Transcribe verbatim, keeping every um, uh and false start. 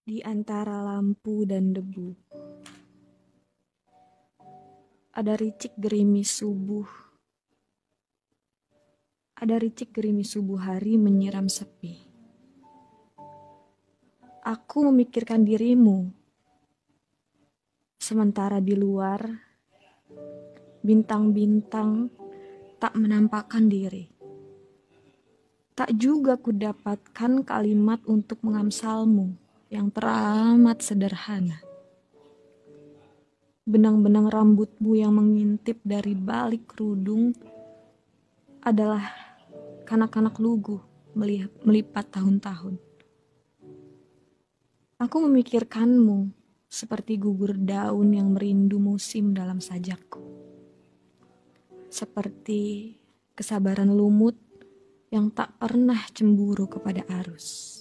Di antara lampu dan debu, ada ricik gerimis subuh. Ada ricik gerimis subuh hari menyiram sepi. Aku memikirkan dirimu, sementara di luar, bintang-bintang tak menampakkan diri. Tak juga kudapatkan kalimat untuk mengamsalmu yang teramat sederhana. Benang-benang rambutmu yang mengintip dari balik kerudung adalah kanak-kanak lugu melipat tahun-tahun. Aku memikirkanmu seperti gugur daun yang merindu musim dalam sajakku. Seperti kesabaran lumut yang tak pernah cemburu kepada arus.